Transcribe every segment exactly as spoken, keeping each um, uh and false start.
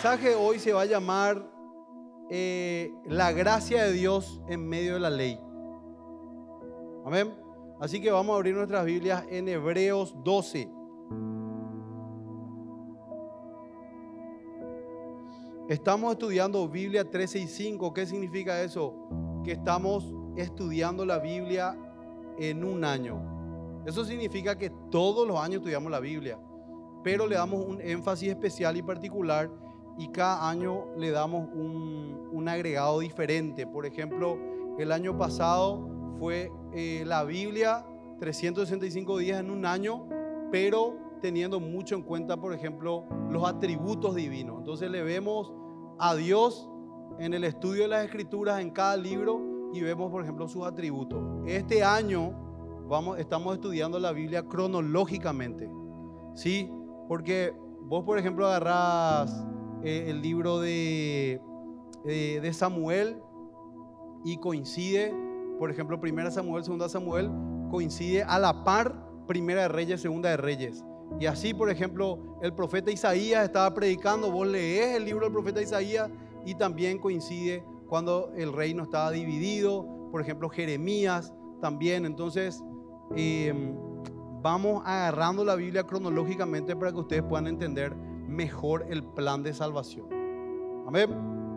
mensaje de hoy se va a llamar eh, la gracia de Dios en medio de la ley. Amén. Así que vamos a abrir nuestras Biblias en Hebreos doce. Estamos estudiando Biblia trescientos sesenta y cinco. ¿Qué significa eso? Que estamos estudiando la Biblia en un año. Eso significa que todos los años estudiamos la Biblia, pero le damos un énfasis especial y particular y cada año le damos un, un agregado diferente. Por ejemplo, el año pasado fue eh, la Biblia trescientos sesenta y cinco días en un año, pero teniendo mucho en cuenta, por ejemplo, los atributos divinos. Entonces le vemos a Dios en el estudio de las Escrituras en cada libro y vemos, por ejemplo, sus atributos. Este año vamos, estamos estudiando la Biblia cronológicamente, ¿sí? Porque vos, por ejemplo, agarrás eh, el libro de, eh, de Samuel y coincide, por ejemplo, Primera Samuel, Segunda Samuel, coincide a la par Primera de Reyes, Segunda de Reyes. Y así, por ejemplo, el profeta Isaías estaba predicando, vos lees el libro del profeta Isaías y también coincide cuando el reino estaba dividido. Por ejemplo, Jeremías también. Entonces, eh, vamos agarrando la Biblia cronológicamente para que ustedes puedan entender mejor el plan de salvación. Amén.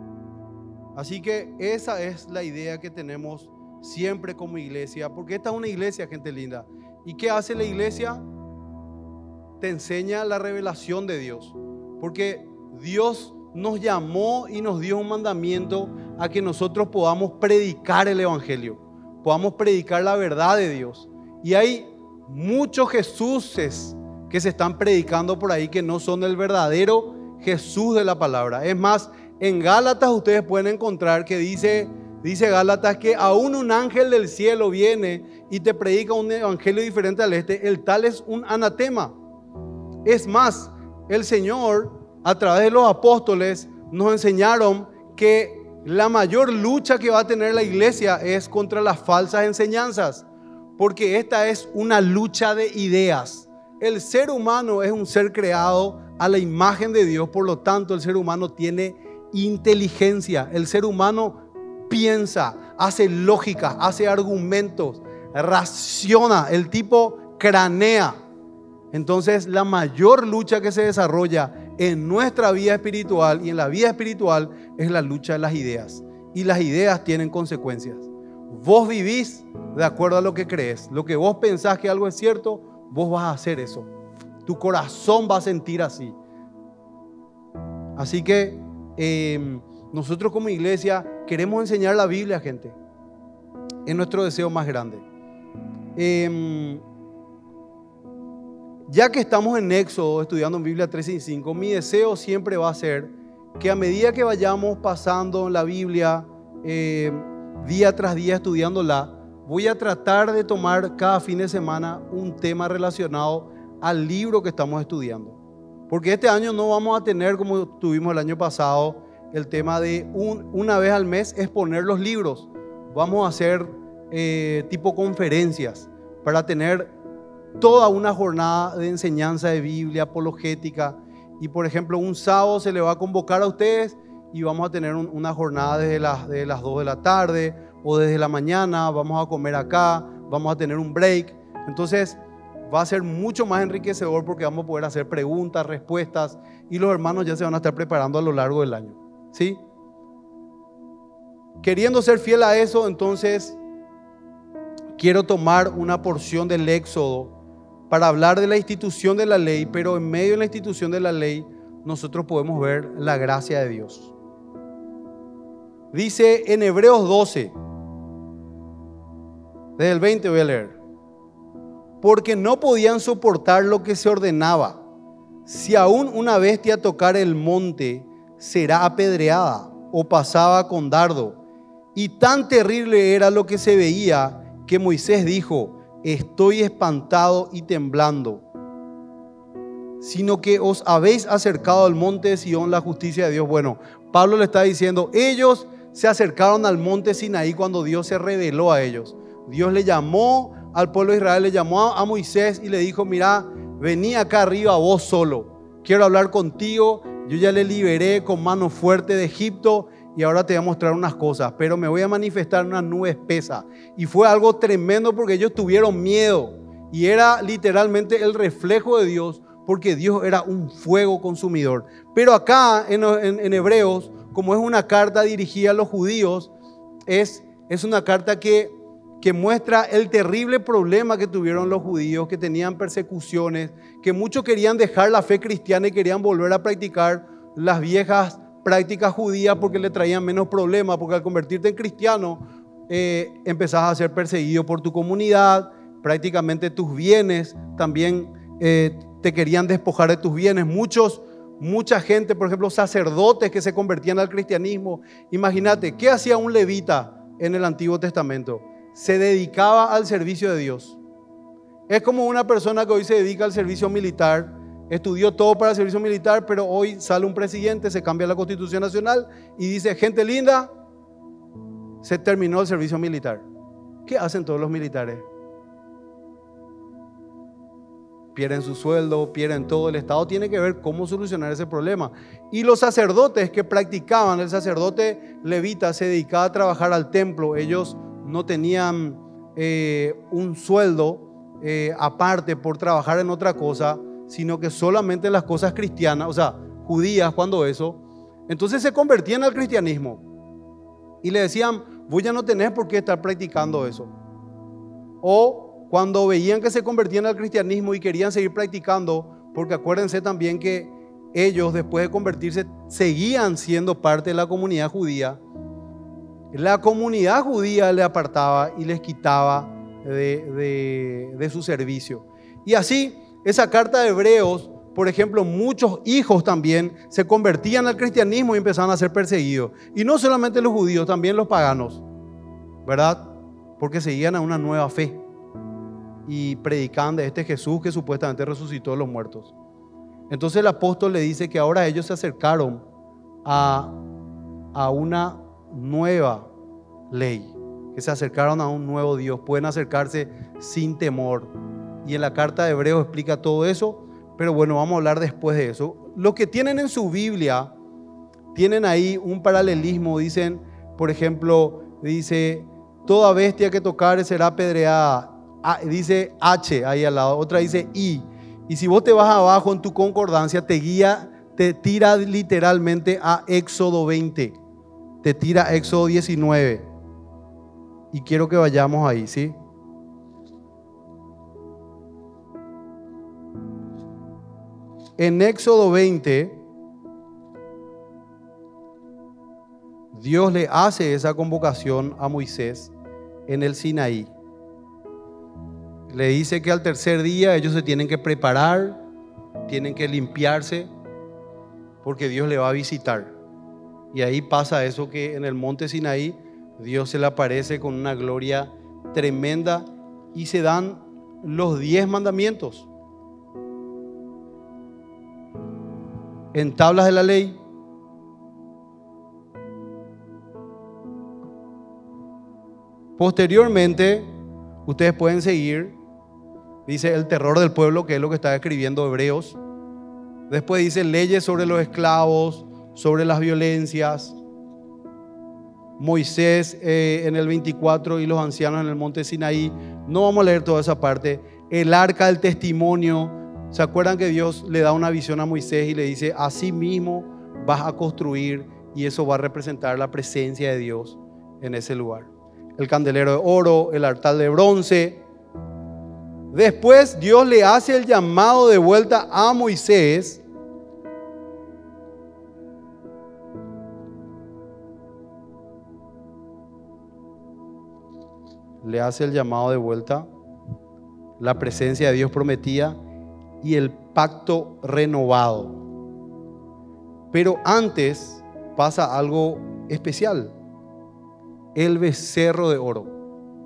Así que esa es la idea que tenemos siempre como iglesia, porque esta es una iglesia, gente linda. ¿Y qué hace la iglesia? Te enseña la revelación de Dios, porque Dios nos llamó y nos dio un mandamiento a que nosotros podamos predicar el evangelio, podamos predicar la verdad de Dios. Y hay muchos Jesuses que se están predicando por ahí que no son el verdadero Jesús de la palabra. Es más, en Gálatas ustedes pueden encontrar que dice, dice Gálatas que aún un ángel del cielo viene y te predica un evangelio diferente al este, el tal es un anatema. Es más, el Señor a través de los apóstoles nos enseñaron que la mayor lucha que va a tener la iglesia es contra las falsas enseñanzas, porque esta es una lucha de ideas. El ser humano es un ser creado a la imagen de Dios, por lo tanto el ser humano tiene inteligencia, el ser humano piensa, hace lógica, hace argumentos, raciona, el tipo cranea. Entonces la mayor lucha que se desarrolla en nuestra vida espiritual y en la vida espiritual es la lucha de las ideas. Y las ideas tienen consecuencias. Vos vivís de acuerdo a lo que crees. Lo que vos pensás que algo es cierto, vos vas a hacer eso. Tu corazón va a sentir así. Así que eh, nosotros como iglesia queremos enseñar la Biblia, gente. Es nuestro deseo más grande. Eh, Ya que estamos en Éxodo estudiando en Biblia trescientos sesenta y cinco, mi deseo siempre va a ser que a medida que vayamos pasando la Biblia eh, día tras día estudiándola, voy a tratar de tomar cada fin de semana un tema relacionado al libro que estamos estudiando. Porque este año no vamos a tener, como tuvimos el año pasado, el tema de un, una vez al mes exponer los libros. Vamos a hacer eh, tipo conferencias para tener toda una jornada de enseñanza de Biblia, apologética. Y por ejemplo, un sábado se le va a convocar a ustedes y vamos a tener un, una jornada desde las, desde las dos de la tarde o desde la mañana. Vamos a comer acá, vamos a tener un break. Entonces va a ser mucho más enriquecedor porque vamos a poder hacer preguntas, respuestas y los hermanos ya se van a estar preparando a lo largo del año, ¿sí? Queriendo ser fiel a eso, entonces quiero tomar una porción del Éxodo para hablar de la institución de la ley, pero en medio de la institución de la ley nosotros podemos ver la gracia de Dios. Dice en Hebreos doce, desde el veinte voy a leer: porque no podían soportar lo que se ordenaba. Si aún una bestia tocara el monte, será apedreada o pasaba con dardo. Y tan terrible era lo que se veía que Moisés dijo: estoy espantado y temblando, sino que os habéis acercado al monte de Sión, la justicia de Dios. Bueno, Pablo le está diciendo, ellos se acercaron al monte Sinaí cuando Dios se reveló a ellos. Dios le llamó al pueblo de Israel, le llamó a Moisés y le dijo, mira, vení acá arriba vos solo, quiero hablar contigo, yo ya le liberé con mano fuerte de Egipto y ahora te voy a mostrar unas cosas, pero me voy a manifestar una nube espesa. Y fue algo tremendo porque ellos tuvieron miedo y era literalmente el reflejo de Dios, porque Dios era un fuego consumidor. Pero acá en, en, en Hebreos, como es una carta dirigida a los judíos, es, es una carta que, que muestra el terrible problema que tuvieron los judíos, que tenían persecuciones, que muchos querían dejar la fe cristiana y querían volver a practicar las viejas prácticas judías porque le traían menos problemas, porque al convertirte en cristiano eh, empezás a ser perseguido por tu comunidad, prácticamente tus bienes también eh, te querían despojar de tus bienes. Muchos, mucha gente, por ejemplo, sacerdotes que se convertían al cristianismo. Imagínate, ¿qué hacía un levita en el Antiguo Testamento? Se dedicaba al servicio de Dios. Es como una persona que hoy se dedica al servicio militar, estudió todo para el servicio militar, pero hoy sale un presidente, se cambia la Constitución Nacional y dice, gente linda, se terminó el servicio militar. ¿Qué hacen todos los militares? Pierden su sueldo, pierden todo. El Estado tiene que ver cómo solucionar ese problema. Y los sacerdotes que practicaban, el sacerdote levita se dedicaba a trabajar al templo. Ellos no tenían eh, un sueldo eh, aparte por trabajar en otra cosa, sino que solamente en las cosas cristianas, o sea, judías, cuando eso. Entonces se convertían al cristianismo y le decían, vos ya no tenés por qué estar practicando eso. O cuando veían que se convertían al cristianismo y querían seguir practicando, porque acuérdense también que ellos después de convertirse seguían siendo parte de la comunidad judía, la comunidad judía le apartaba y les quitaba de, de, de su servicio. Y así, esa carta de Hebreos, por ejemplo, muchos hijos también se convertían al cristianismo y empezaban a ser perseguidos. Y no solamente los judíos, también los paganos, ¿verdad? Porque seguían a una nueva fe y predicaban de este Jesús que supuestamente resucitó de los muertos. Entonces el apóstol le dice que ahora ellos se acercaron a, a una nueva ley, que se acercaron a un nuevo Dios, pueden acercarse sin temor. Y en la carta de Hebreos explica todo eso, pero bueno, vamos a hablar después de eso. Los que tienen en su Biblia, tienen ahí un paralelismo, dicen, por ejemplo, dice, toda bestia que tocare será apedreada. A, dice H ahí al lado, otra dice I. Y si vos te vas abajo en tu concordancia, te guía, te tira literalmente a Éxodo veinte, te tira a Éxodo diecinueve. Y quiero que vayamos ahí, ¿sí? En Éxodo veinte, Dios le hace esa convocación a Moisés en el Sinaí. Le dice que al tercer día ellos se tienen que preparar, tienen que limpiarse, porque Dios le va a visitar. Y ahí pasa eso que en el monte Sinaí Dios se le aparece con una gloria tremenda y se dan los diez mandamientos en tablas de la ley. Posteriormente, ustedes pueden seguir. Dice el terror del pueblo, que es lo que está escribiendo Hebreos. Después dice leyes sobre los esclavos, sobre las violencias. Moisés eh, en el veinticuatro y los ancianos en el monte Sinaí. No vamos a leer toda esa parte. El arca del testimonio. ¿Se acuerdan que Dios le da una visión a Moisés y le dice, así mismo vas a construir, y eso va a representar la presencia de Dios en ese lugar? El candelero de oro, el altar de bronce. Después Dios le hace el llamado de vuelta a Moisés. Le hace el llamado de vuelta, la presencia de Dios prometida y el pacto renovado. Pero antes pasa algo especial: el becerro de oro.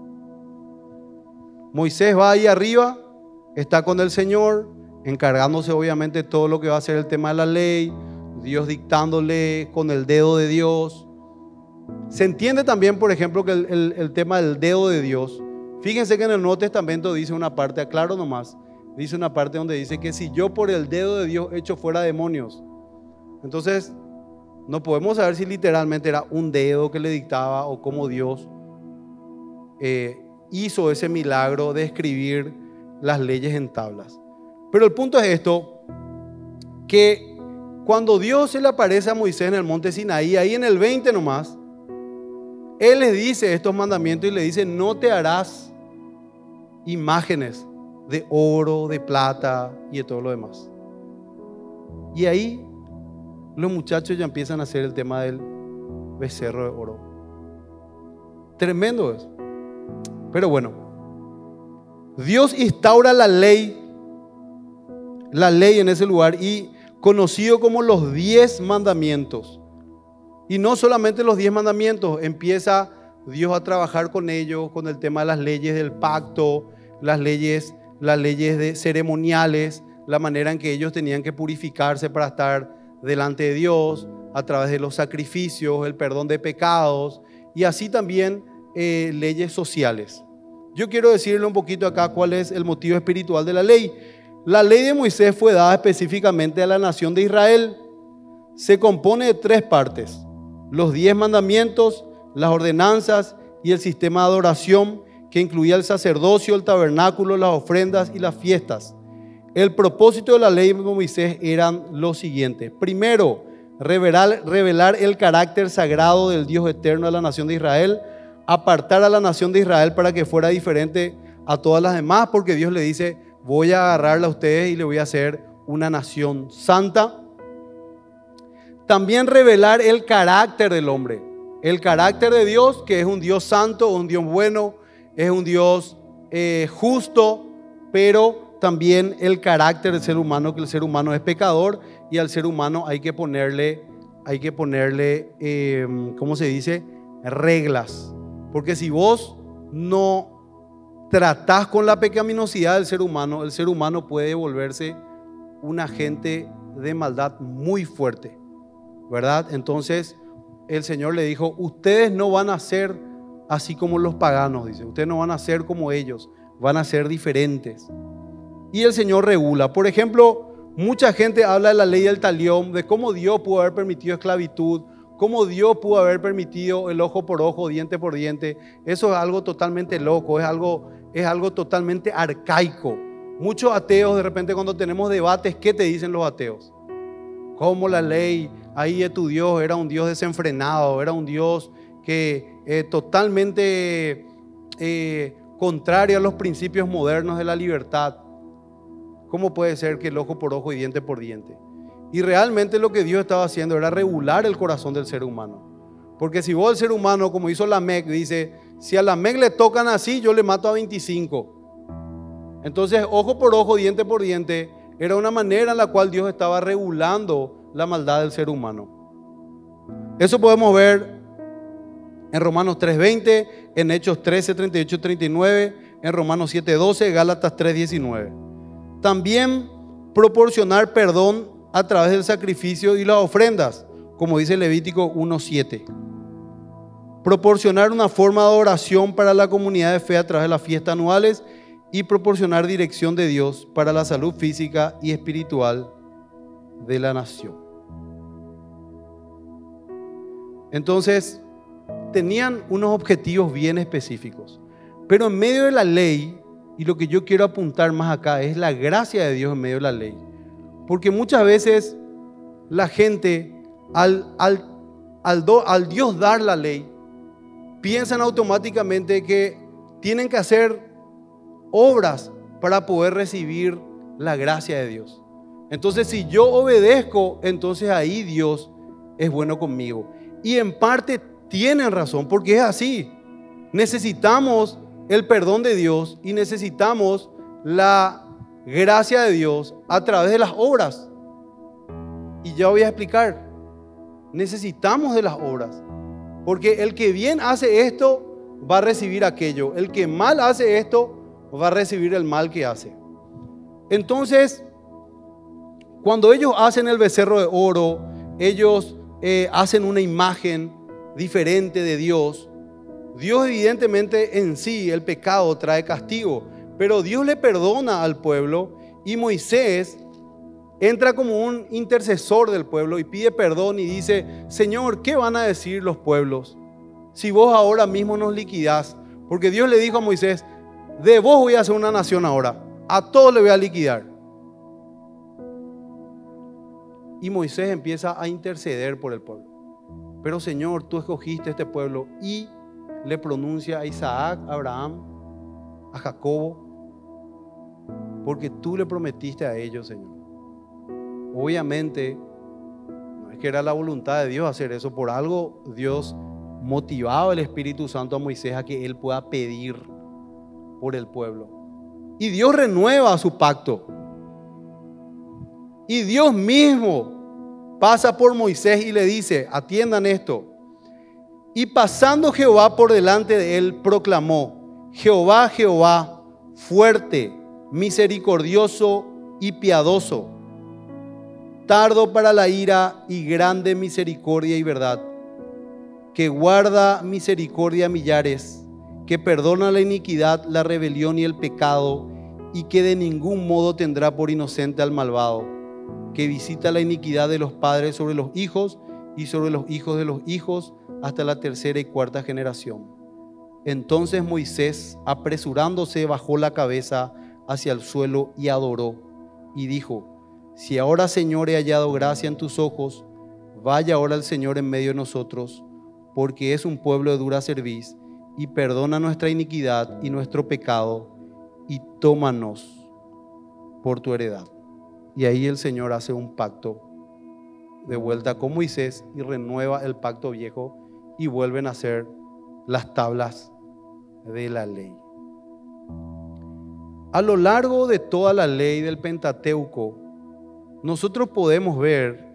Moisés va ahí arriba, está con el Señor, encargándose obviamente de todo lo que va a ser el tema de la ley, Dios dictándole con el dedo de Dios. Se entiende también, por ejemplo, que el, el, el tema del dedo de Dios, fíjense que en el Nuevo Testamento dice una parte, aclaro nomás, dice una parte donde dice que si yo por el dedo de Dios echo fuera demonios, Entonces, no podemos saber si literalmente era un dedo que le dictaba o cómo Dios eh, hizo ese milagro de escribir las leyes en tablas. Pero el punto es esto, que cuando Dios se le aparece a Moisés en el monte Sinaí, ahí en el veinte nomás, Él le dice estos mandamientos y le dice: no te harás imágenes de oro, de plata y de todo lo demás. Y ahí los muchachos ya empiezan a hacer el tema del becerro de oro. Tremendo eso. Pero bueno, Dios instaura la ley, la ley en ese lugar, y conocido como los diez mandamientos. Y no solamente los diez mandamientos, empieza Dios a trabajar con ellos, con el tema de las leyes del pacto, las leyes, las leyes de ceremoniales, la manera en que ellos tenían que purificarse para estar delante de Dios, a través de los sacrificios, el perdón de pecados, y así también eh, leyes sociales. Yo quiero decirle un poquito acá cuál es el motivo espiritual de la ley. La ley de Moisés fue dada específicamente a la nación de Israel. Se compone de tres partes: los diez mandamientos, las ordenanzas y el sistema de adoración, que incluía el sacerdocio, el tabernáculo, las ofrendas y las fiestas. El propósito de la ley de Moisés eran los siguientes. Primero, revelar, revelar el carácter sagrado del Dios eterno de la nación de Israel, apartar a la nación de Israel para que fuera diferente a todas las demás, porque Dios le dice: voy a agarrarla a ustedes y le voy a hacer una nación santa. También revelar el carácter del hombre, el carácter de Dios, que es un Dios santo, un Dios bueno, es un Dios eh, justo, pero también el carácter del ser humano, que el ser humano es pecador y al ser humano hay que ponerle, hay que ponerle, eh, ¿cómo se dice? Reglas. Porque si vos no tratás con la pecaminosidad del ser humano, el ser humano puede volverse un agente de maldad muy fuerte, ¿verdad? Entonces el Señor le dijo: ustedes no van a ser así como los paganos, dice, ustedes no van a ser como ellos, van a ser diferentes. Y el Señor regula. Por ejemplo, mucha gente habla de la ley del talión, de cómo Dios pudo haber permitido esclavitud, cómo Dios pudo haber permitido el ojo por ojo, diente por diente. Eso es algo totalmente loco, es algo, es algo totalmente arcaico. Muchos ateos, de repente, cuando tenemos debates, ¿qué te dicen los ateos? Cómo la ley ahí de tu Dios era un Dios desenfrenado, era un Dios que eh, totalmente eh, contrario a los principios modernos de la libertad. ¿Cómo puede ser que el ojo por ojo y diente por diente? Y realmente lo que Dios estaba haciendo era regular el corazón del ser humano. Porque si vos, el ser humano, como hizo Lamec, dice: si a Lamec le tocan así, yo le mato a veinticinco. Entonces, ojo por ojo, diente por diente, era una manera en la cual Dios estaba regulando la maldad del ser humano. Eso podemos ver en Romanos tres veinte, en Hechos trece, treinta y ocho, treinta y nueve, en Romanos siete doce, Gálatas tres diecinueve. También proporcionar perdón a través del sacrificio y las ofrendas, como dice Levítico uno siete. Proporcionar una forma de oración para la comunidad de fe a través de las fiestas anuales y proporcionar dirección de Dios para la salud física y espiritual de la nación. Entonces, tenían unos objetivos bien específicos, pero en medio de la ley, y lo que yo quiero apuntar más acá es la gracia de Dios en medio de la ley. Porque muchas veces la gente, al, al, al, do, al Dios dar la ley, piensan automáticamente que tienen que hacer obras para poder recibir la gracia de Dios. Entonces, si yo obedezco, entonces ahí Dios es bueno conmigo. Y en parte tienen razón, porque es así. Necesitamos el perdón de Dios y necesitamos la gracia de Dios a través de las obras. Y ya voy a explicar. Necesitamos de las obras, porque el que bien hace esto va a recibir aquello. El que mal hace esto va a recibir el mal que hace. Entonces, cuando ellos hacen el becerro de oro, ellos eh, hacen una imagen diferente de Dios. Dios evidentemente en sí, el pecado trae castigo, pero Dios le perdona al pueblo y Moisés entra como un intercesor del pueblo y pide perdón y dice: Señor, ¿qué van a decir los pueblos si vos ahora mismo nos liquidás? Porque Dios le dijo a Moisés: de vos voy a hacer una nación ahora, a todos le voy a liquidar. Y Moisés empieza a interceder por el pueblo. Pero Señor, tú escogiste este pueblo, y le pronuncia a Isaac, a Abraham, a Jacobo, porque tú le prometiste a ellos, Señor. Obviamente, no es que era la voluntad de Dios hacer eso, por algo Dios motivaba el Espíritu Santo a Moisés a que él pueda pedir por el pueblo. Y Dios renueva su pacto. Y Dios mismo pasa por Moisés y le dice: atiendan esto. Y pasando Jehová por delante de él, proclamó: Jehová, Jehová, fuerte, misericordioso y piadoso, tardo para la ira y grande misericordia y verdad, que guarda misericordia a millares, que perdona la iniquidad, la rebelión y el pecado, y que de ningún modo tendrá por inocente al malvado, que visita la iniquidad de los padres sobre los hijos y sobre los hijos de los hijos hasta la tercera y cuarta generación. Entonces Moisés, apresurándose, bajó la cabeza hacia el suelo y adoró, y dijo: si ahora, Señor, he hallado gracia en tus ojos, vaya ahora el Señor en medio de nosotros, porque es un pueblo de dura cerviz, y perdona nuestra iniquidad y nuestro pecado, y tómanos por tu heredad. Y ahí el Señor hace un pacto de vuelta con Moisés y renueva el pacto viejo, y vuelven a ser las tablas de la ley. A lo largo de toda la ley del Pentateuco, nosotros podemos ver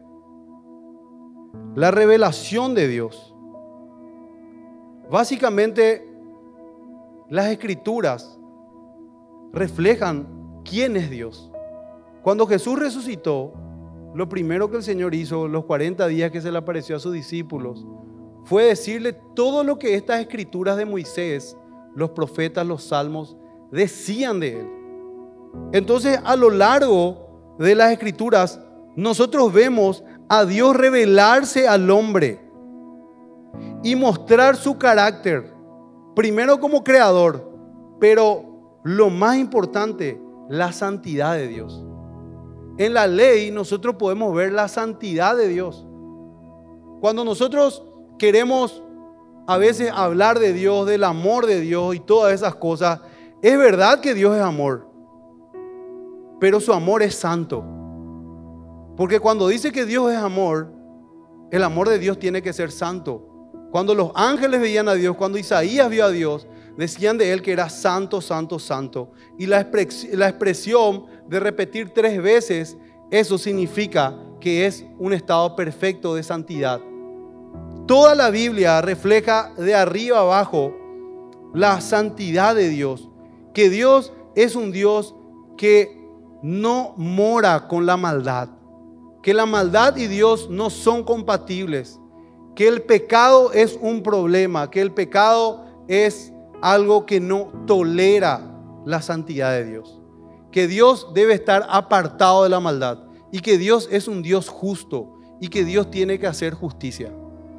la revelación de Dios. Básicamente, las Escrituras reflejan quién es Dios. Cuando Jesús resucitó, lo primero que el Señor hizo, los cuarenta días que se le apareció a sus discípulos, fue decirle todo lo que estas Escrituras de Moisés, los profetas, los salmos, decían de él. Entonces, a lo largo de las Escrituras, nosotros vemos a Dios revelarse al hombre y mostrar su carácter, primero como creador, pero lo más importante, la santidad de Dios. En la ley nosotros podemos ver la santidad de Dios. Cuando nosotros queremos a veces hablar de Dios, del amor de Dios y todas esas cosas, es verdad que Dios es amor, pero su amor es santo. Porque cuando dice que Dios es amor, el amor de Dios tiene que ser santo. Cuando los ángeles veían a Dios, cuando Isaías vio a Dios, decían de él que era santo, santo, santo. Y la expres- la expresión de repetir tres veces, eso significa que es un estado perfecto de santidad. Toda la Biblia refleja de arriba abajo la santidad de Dios, que Dios es un Dios que no mora con la maldad, que la maldad y Dios no son compatibles, que el pecado es un problema, que el pecado es algo que no tolera la santidad de Dios, que Dios debe estar apartado de la maldad y que Dios es un Dios justo y que Dios tiene que hacer justicia.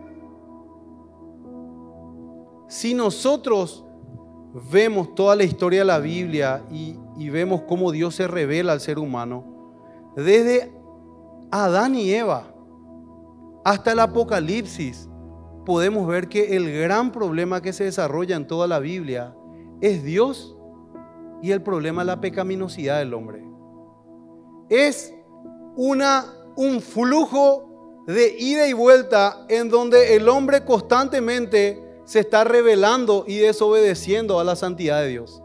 Si nosotros vemos toda la historia de la Biblia y, y vemos cómo Dios se revela al ser humano, desde Adán y Eva hasta el Apocalipsis, podemos ver que el gran problema que se desarrolla en toda la Biblia es Dios y el problema de la pecaminosidad del hombre. Es una, un flujo de ida y vuelta en donde el hombre constantemente se está rebelando y desobedeciendo a la santidad de Dios.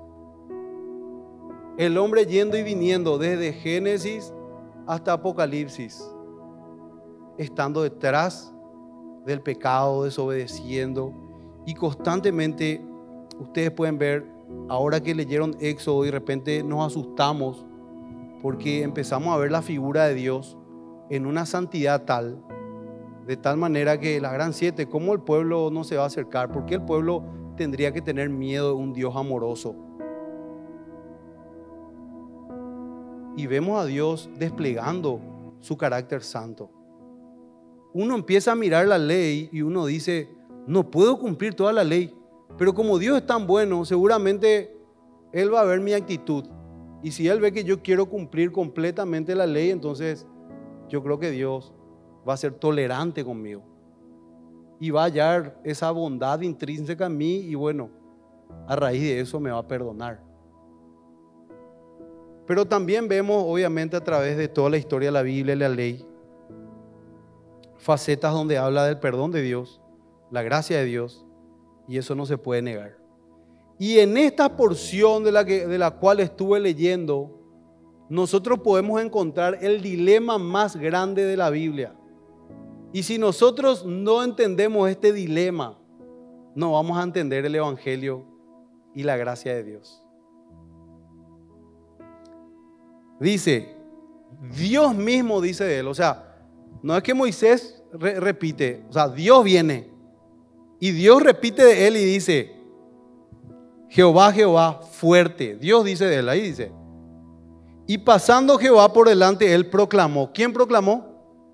El hombre yendo y viniendo desde Génesis hasta Apocalipsis, estando detrás del pecado, desobedeciendo, y constantemente ustedes pueden ver, ahora que leyeron Éxodo, y de repente nos asustamos porque empezamos a ver la figura de Dios en una santidad tal, de tal manera que la gran siete, ¿cómo el pueblo no se va a acercar? ¿Por qué el pueblo tendría que tener miedo de un Dios amoroso? y vemos a Dios desplegando su carácter santo. Uno empieza a mirar la ley y uno dice, no puedo cumplir toda la ley, pero como Dios es tan bueno, seguramente Él va a ver mi actitud. Y si Él ve que yo quiero cumplir completamente la ley, entonces yo creo que Dios va a ser tolerante conmigo y va a hallar esa bondad intrínseca en mí, y bueno, a raíz de eso me va a perdonar. Pero también vemos, obviamente, a través de toda la historia de la Biblia y la ley, facetas donde habla del perdón de Dios, la gracia de Dios, y eso no se puede negar. Y en esta porción de la, que, de la cual estuve leyendo, nosotros podemos encontrar el dilema más grande de la Biblia. Y si nosotros no entendemos este dilema, no vamos a entender el Evangelio y la gracia de Dios. Dice, Dios mismo dice de él, o sea, no es que Moisés re- repite, o sea, Dios viene y Dios repite de él y dice, Jehová, Jehová, fuerte. Dios dice de él, ahí dice. Y pasando Jehová por delante, él proclamó. ¿Quién proclamó?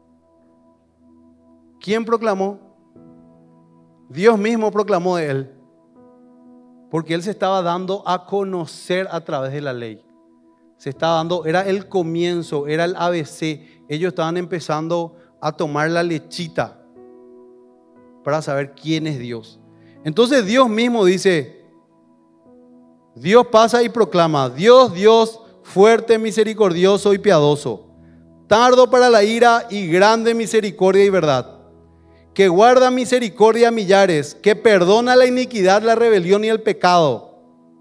¿Quién proclamó? Dios mismo proclamó de él. Porque él se estaba dando a conocer a través de la ley. Se estaba dando, era el comienzo, era el A B C. Ellos estaban empezando a tomar la lechita para saber quién es Dios. Entonces Dios mismo dice, Dios pasa y proclama, Dios, Dios, fuerte, misericordioso y piadoso, tardo para la ira y grande misericordia y verdad, que guarda misericordia a millares, que perdona la iniquidad, la rebelión y el pecado.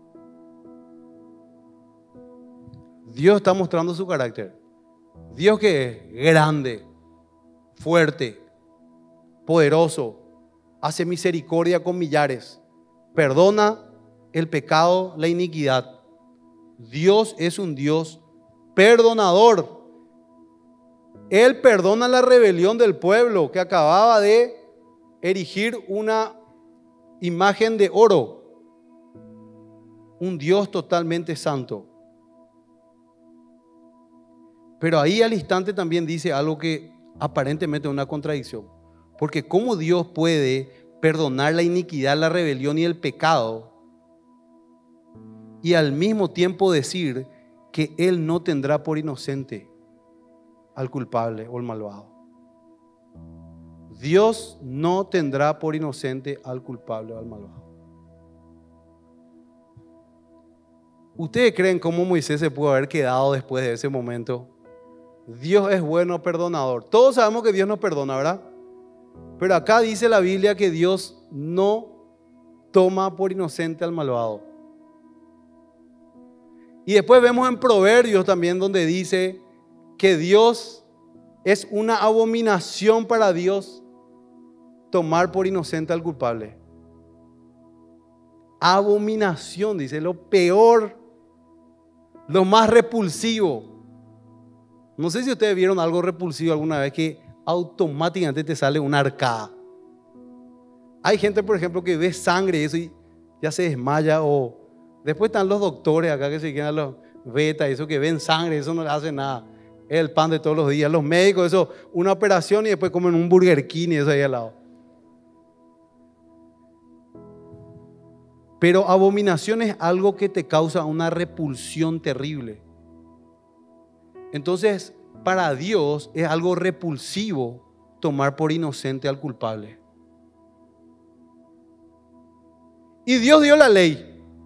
Dios está mostrando su carácter. Dios que es grande, fuerte, poderoso, hace misericordia con millares, perdona el pecado, la iniquidad. Dios es un Dios perdonador. Él perdona la rebelión del pueblo que acababa de erigir una imagen de oro. Un Dios totalmente santo. Pero ahí al instante también dice algo que aparentemente es una contradicción. Porque ¿cómo Dios puede perdonar la iniquidad, la rebelión y el pecado y al mismo tiempo decir que Él no tendrá por inocente al culpable o al malvado? Dios no tendrá por inocente al culpable o al malvado. ¿Ustedes creen cómo Moisés se pudo haber quedado después de ese momento? Dios es bueno, perdonador. Todos sabemos que Dios nos perdona, ¿verdad? Pero acá dice la Biblia que Dios no toma por inocente al malvado. Y después vemos en Proverbios también donde dice que Dios es una abominación para Dios tomar por inocente al culpable. Abominación, dice, lo peor, lo más repulsivo. No sé si ustedes vieron algo repulsivo alguna vez que automáticamente te sale una arcada. Hay gente, por ejemplo, que ve sangre y eso y ya se desmaya, o después están los doctores acá que se quedan los beta, eso que ven sangre, eso no le hace nada. Es el pan de todos los días. Los médicos, eso, una operación y después comen un Burger King y eso ahí al lado. Pero abominación es algo que te causa una repulsión terrible. Entonces, para Dios es algo repulsivo tomar por inocente al culpable. Y Dios dio la ley.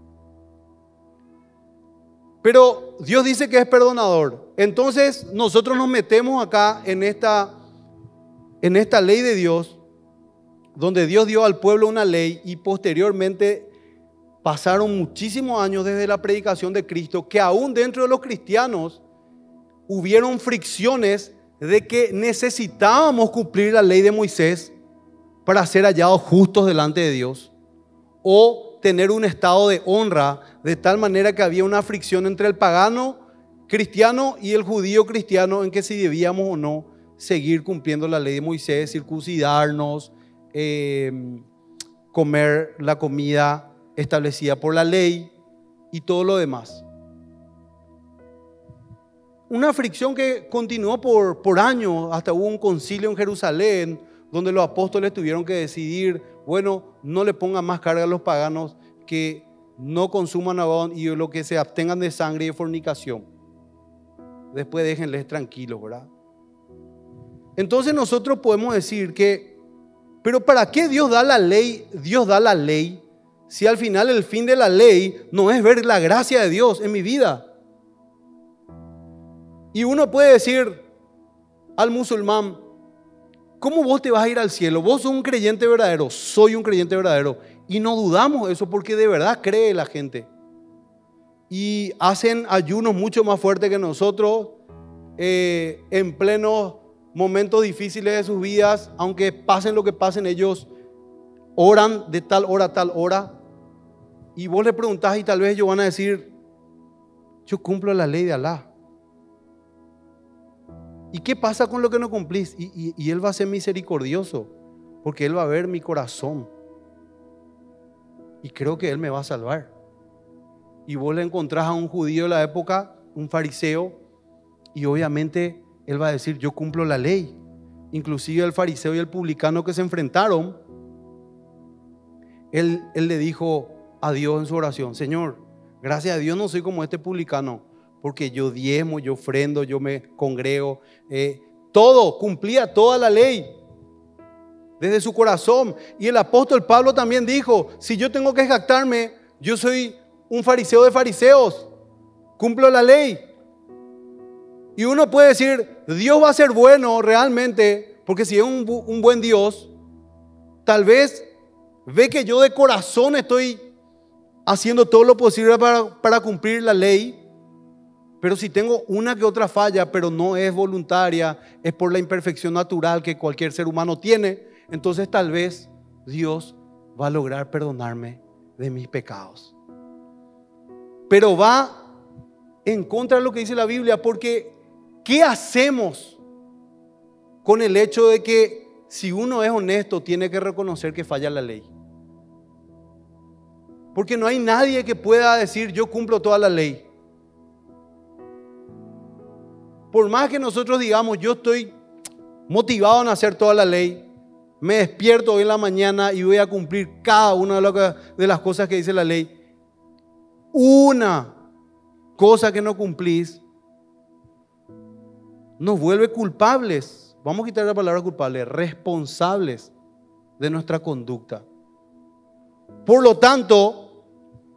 Pero Dios dice que es perdonador. Entonces nosotros nos metemos acá en esta, en esta ley de Dios, donde Dios dio al pueblo una ley y posteriormente pasaron muchísimos años desde la predicación de Cristo, que aún dentro de los cristianos hubieron fricciones de que necesitábamos cumplir la ley de Moisés para ser hallados justos delante de Dios, o tener un estado de honra, de tal manera que había una fricción entre el pagano cristiano y el judío cristiano en que si debíamos o no seguir cumpliendo la ley de Moisés, circuncidarnos, eh, comer la comida establecida por la ley y todo lo demás. una fricción que continuó por, por años, hasta hubo un concilio en Jerusalén donde los apóstoles tuvieron que decidir, bueno, no le pongan más carga a los paganos, que no consuman abón y lo que se abstengan de sangre y de fornicación. Después déjenles tranquilos, ¿verdad? Entonces nosotros podemos decir que, pero ¿para qué Dios da la ley? Dios da la ley si al final el fin de la ley no es ver la gracia de Dios en mi vida. Y uno puede decir al musulmán, ¿cómo vos te vas a ir al cielo? Vos sos un creyente verdadero, soy un creyente verdadero. Y no dudamos eso porque de verdad cree la gente. Y hacen ayunos mucho más fuertes que nosotros, eh, en plenos momentos difíciles de sus vidas, aunque pasen lo que pasen, ellos oran de tal hora a tal hora. Y vos le preguntás y tal vez ellos van a decir, yo cumplo la ley de Alá. ¿Y qué pasa con lo que no cumplís? Y, y, y Él va a ser misericordioso, porque Él va a ver mi corazón. Y creo que Él me va a salvar. Y vos le encontrás a un judío de la época, un fariseo, y obviamente él va a decir, yo cumplo la ley. Inclusive el fariseo y el publicano que se enfrentaron, él, él le dijo a Dios en su oración, Señor, gracias a Dios no soy como este publicano, porque yo diezmo, yo ofrendo, yo me congrego, eh, todo, cumplía toda la ley desde su corazón. Y el apóstol Pablo también dijo, si yo tengo que jactarme, yo soy un fariseo de fariseos, cumplo la ley. Y uno puede decir, Dios va a ser bueno realmente, porque si es un, un buen Dios, tal vez ve que yo de corazón estoy haciendo todo lo posible para, para cumplir la ley. Pero si tengo una que otra falla, pero no es voluntaria, es por la imperfección natural que cualquier ser humano tiene, entonces tal vez Dios va a lograr perdonarme de mis pecados. Pero va en contra de lo que dice la Biblia, porque ¿qué hacemos con el hecho de que si uno es honesto tiene que reconocer que falla la ley? Porque no hay nadie que pueda decir yo cumplo toda la ley. Por más que nosotros digamos yo estoy motivado en hacer toda la ley, me despierto hoy en la mañana y voy a cumplir cada una de las cosas que dice la ley, una cosa que no cumplís nos vuelve culpables, vamos a quitar la palabra culpable, responsables de nuestra conducta. Por lo tanto,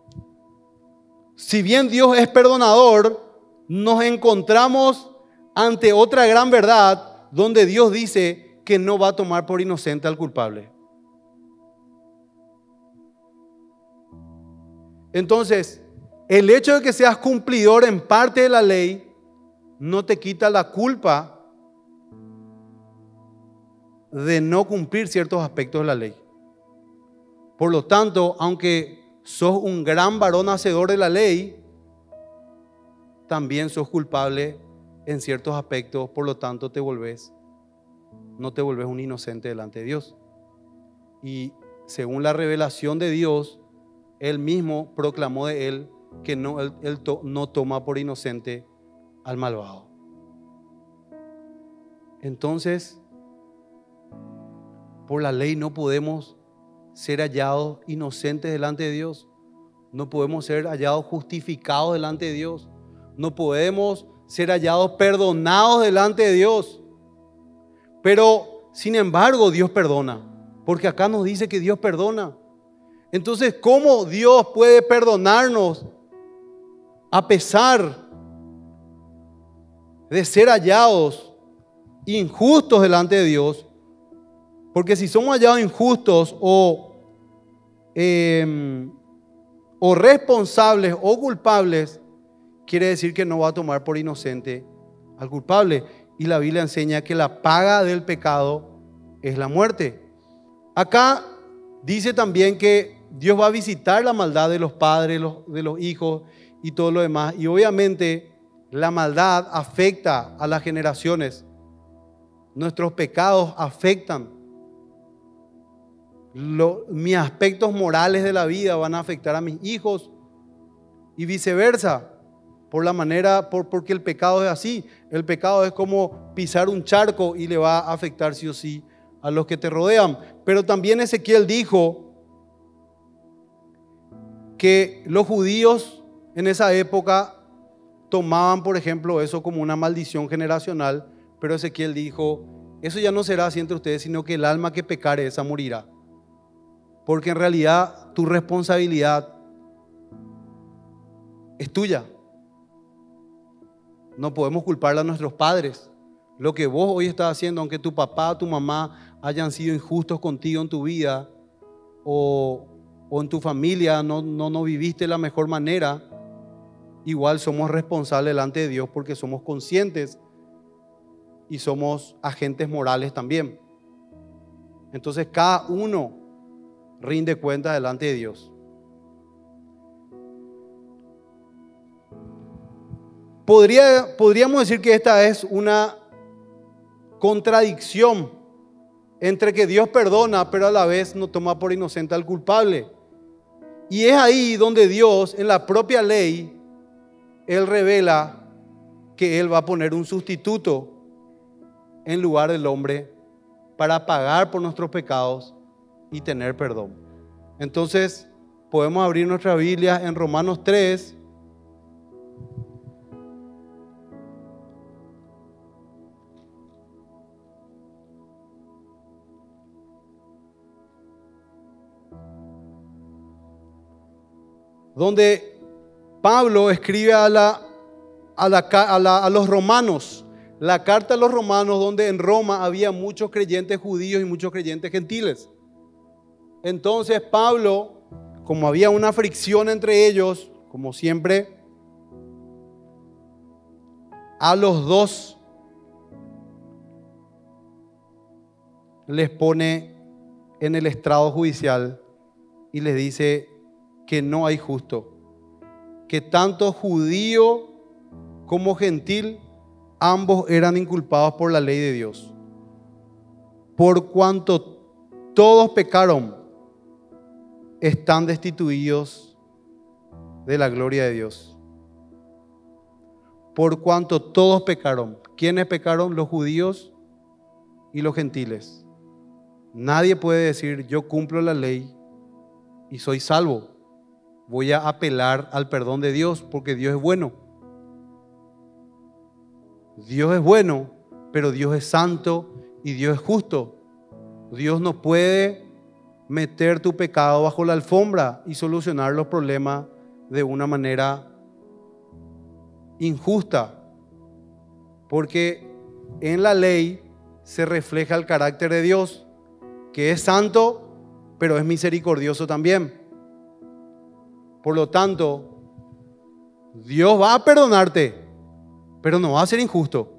si bien Dios es perdonador, nos encontramos ante otra gran verdad donde Dios dice que no va a tomar por inocente al culpable. Entonces, el hecho de que seas cumplidor en parte de la ley no te quita la culpa de no cumplir ciertos aspectos de la ley. Por lo tanto, aunque sos un gran varón hacedor de la ley, también sos culpable en ciertos aspectos, por lo tanto te volvés, no te volvés un inocente delante de Dios. Y según la revelación de Dios, Él mismo proclamó de Él que no, él, él to, no toma por inocente al malvado. Entonces, por la ley no podemos ser hallados inocentes delante de Dios. No podemos ser hallados justificados delante de Dios. No podemos ser hallados perdonados delante de Dios. Pero, sin embargo, Dios perdona. Porque acá nos dice que Dios perdona. Entonces, ¿cómo Dios puede perdonarnos a pesar de ser hallados injustos delante de Dios? Porque si somos hallados injustos o, eh, o responsables o culpables, quiere decir que no va a tomar por inocente al culpable. Y la Biblia enseña que la paga del pecado es la muerte. Acá dice también que Dios va a visitar la maldad de los padres, de los hijos y todo lo demás. Y obviamente la maldad afecta a las generaciones. Nuestros pecados afectan. Lo, mis aspectos morales de la vida van a afectar a mis hijos y viceversa. por la manera, por, porque el pecado es así. El pecado es como pisar un charco y le va a afectar sí o sí a los que te rodean. Pero también Ezequiel dijo que los judíos en esa época tomaban, por ejemplo, eso como una maldición generacional, pero Ezequiel dijo, eso ya no será así entre ustedes, sino que el alma que pecare, esa morirá. Porque en realidad tu responsabilidad es tuya. No podemos culparle a nuestros padres. Lo que vos hoy estás haciendo, aunque tu papá o tu mamá hayan sido injustos contigo en tu vida, o, o en tu familia no, no, no viviste de la mejor manera, igual somos responsables delante de Dios porque somos conscientes y somos agentes morales también. Entonces cada uno rinde cuenta delante de Dios. Podría, podríamos decir que esta es una contradicción entre que Dios perdona, pero a la vez no toma por inocente al culpable. Y es ahí donde Dios, en la propia ley, Él revela que Él va a poner un sustituto en lugar del hombre para pagar por nuestros pecados y tener perdón. Entonces, podemos abrir nuestra Biblia en Romanos tres. Donde Pablo escribe a, la, a, la, a, la, a los romanos, la carta a los romanos, donde en Roma había muchos creyentes judíos y muchos creyentes gentiles. Entonces Pablo, como había una fricción entre ellos, como siempre, a los dos les pone en el estrado judicial y les dice que no hay justo, que tanto judío como gentil, ambos eran inculpados por la ley de Dios. Por cuanto todos pecaron, están destituidos de la gloria de Dios. Por cuanto todos pecaron. ¿Quiénes pecaron? Los judíos y los gentiles. Nadie puede decir, yo cumplo la ley y soy salvo. Voy a apelar al perdón de Dios porque Dios es bueno. Dios es bueno, pero Dios es santo y Dios es justo. Dios no puede meter tu pecado bajo la alfombra y solucionar los problemas de una manera injusta. Porque en la ley se refleja el carácter de Dios, que es santo, pero es misericordioso también. Por lo tanto, Dios va a perdonarte, pero no va a ser injusto.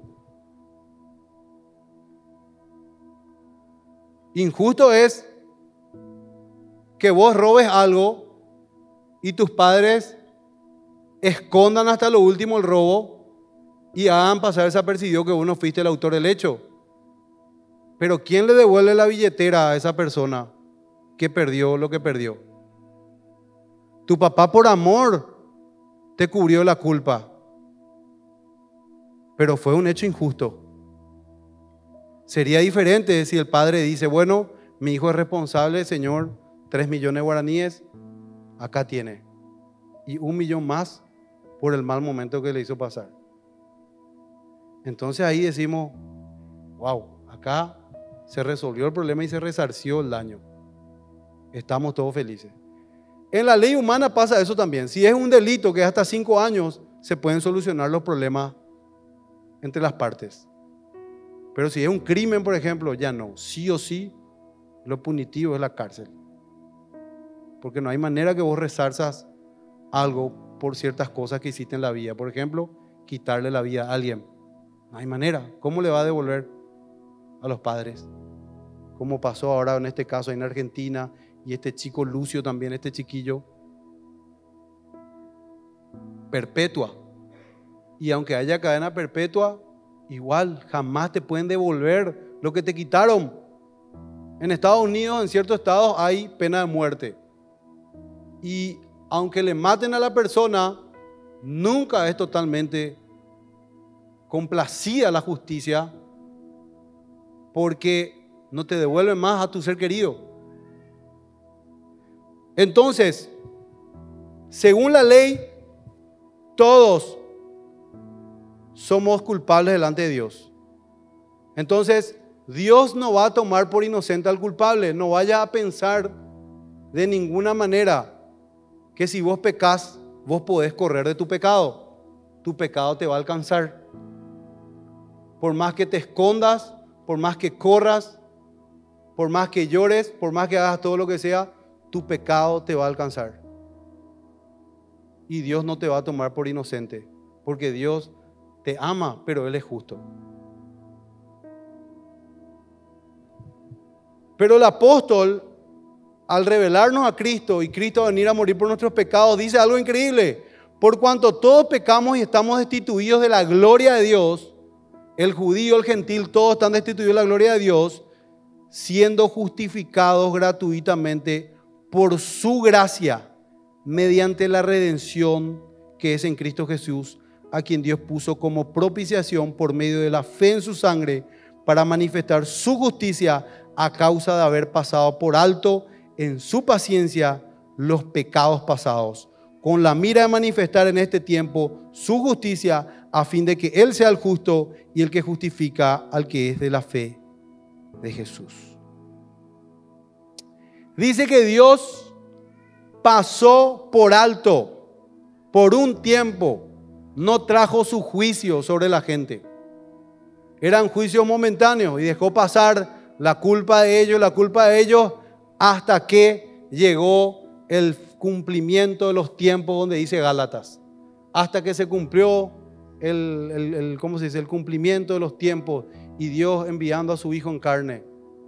Injusto es que vos robes algo y tus padres escondan hasta lo último el robo y hagan pasar desapercibido que vos no fuiste el autor del hecho. Pero ¿quién le devuelve la billetera a esa persona que perdió lo que perdió? Tu papá por amor te cubrió la culpa, pero fue un hecho injusto. Sería diferente si el padre dice, bueno, mi hijo es responsable, señor, tres millones de guaraníes, acá tiene. Y un millón más por el mal momento que le hizo pasar. Entonces ahí decimos, wow, acá se resolvió el problema y se resarció el daño. Estamos todos felices. En la ley humana pasa eso también. Si es un delito que es hasta cinco años, se pueden solucionar los problemas entre las partes. Pero si es un crimen, por ejemplo, ya no. Sí o sí, lo punitivo es la cárcel. Porque no hay manera que vos resarzas algo por ciertas cosas que hiciste en la vida. Por ejemplo, quitarle la vida a alguien. No hay manera. ¿Cómo le va a devolver a los padres? Como pasó ahora en este caso en Argentina. Y este chico Lucio también, este chiquillo, perpetua. Y aunque haya cadena perpetua, igual jamás te pueden devolver lo que te quitaron. En Estados Unidos, en ciertos estados, hay pena de muerte. Y aunque le maten a la persona, nunca es totalmente complacida la justicia, porque no te devuelve más a tu ser querido. Entonces, según la ley, todos somos culpables delante de Dios. Entonces, Dios no va a tomar por inocente al culpable. No vaya a pensar de ninguna manera que si vos pecás, vos podés correr de tu pecado. Tu pecado te va a alcanzar. Por más que te escondas, por más que corras, por más que llores, por más que hagas todo lo que sea, tu pecado te va a alcanzar. Y Dios no te va a tomar por inocente, porque Dios te ama, pero Él es justo. Pero el apóstol, al revelarnos a Cristo y Cristo venir a morir por nuestros pecados, dice algo increíble. Por cuanto todos pecamos y estamos destituidos de la gloria de Dios, el judío, el gentil, todos están destituidos de la gloria de Dios, siendo justificados gratuitamente por su gracia, mediante la redención que es en Cristo Jesús, a quien Dios puso como propiciación por medio de la fe en su sangre, para manifestar su justicia a causa de haber pasado por alto en su paciencia los pecados pasados, con la mira de manifestar en este tiempo su justicia, a fin de que Él sea el justo y el que justifica al que es de la fe de Jesús. Dice que Dios pasó por alto, por un tiempo, no trajo su juicio sobre la gente. Eran juicios momentáneos y dejó pasar la culpa de ellos, la culpa de ellos, hasta que llegó el cumplimiento de los tiempos donde dice Gálatas. Hasta que se cumplió el, el, el, ¿cómo se dice? el cumplimiento de los tiempos y Dios enviando a su Hijo en carne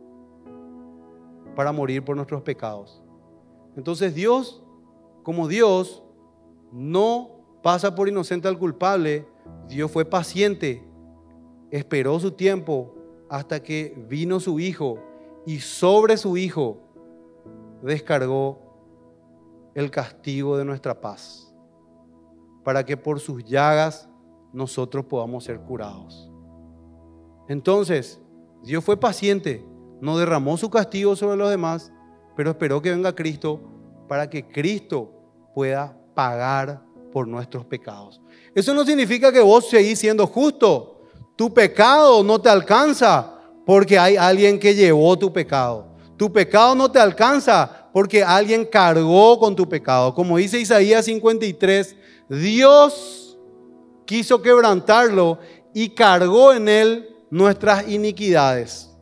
para morir por nuestros pecados. Entonces Dios, como Dios, no pasa por inocente al culpable. Dios fue paciente, esperó su tiempo hasta que vino su Hijo y sobre su Hijo descargó el castigo de nuestra paz, para que por sus llagas nosotros podamos ser curados. Entonces, Dios fue paciente, no derramó su castigo sobre los demás, pero esperó que venga Cristo para que Cristo pueda pagar por nuestros pecados. Eso no significa que vos seguís siendo justo. Tu pecado no te alcanza porque hay alguien que llevó tu pecado. Tu pecado no te alcanza porque alguien cargó con tu pecado. Como dice Isaías cincuenta y tres, Dios quiso quebrantarlo y cargó en él nuestras iniquidades.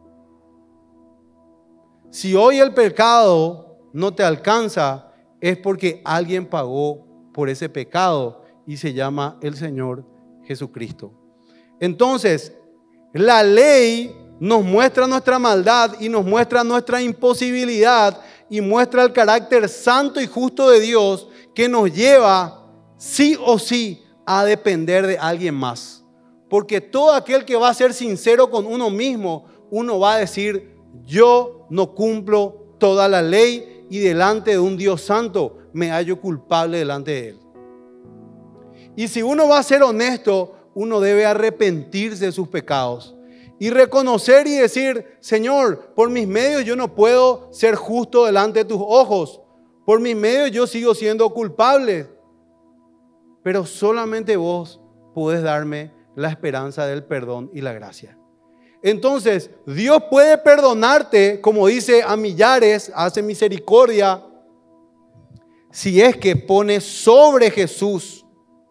Si hoy el pecado no te alcanza, es porque alguien pagó por ese pecado y se llama el Señor Jesucristo. Entonces, la ley nos muestra nuestra maldad y nos muestra nuestra imposibilidad y muestra el carácter santo y justo de Dios, que nos lleva sí o sí a depender de alguien más. Porque todo aquel que va a ser sincero con uno mismo, uno va a decir: yo no cumplo toda la ley y delante de un Dios santo me hallo culpable delante de Él. Y si uno va a ser honesto, uno debe arrepentirse de sus pecados y reconocer y decir: Señor, por mis medios yo no puedo ser justo delante de tus ojos. Por mis medios yo sigo siendo culpable. Pero solamente vos podés darme la esperanza del perdón y la gracia. Entonces, Dios puede perdonarte, como dice a millares, hace misericordia, si es que pone sobre Jesús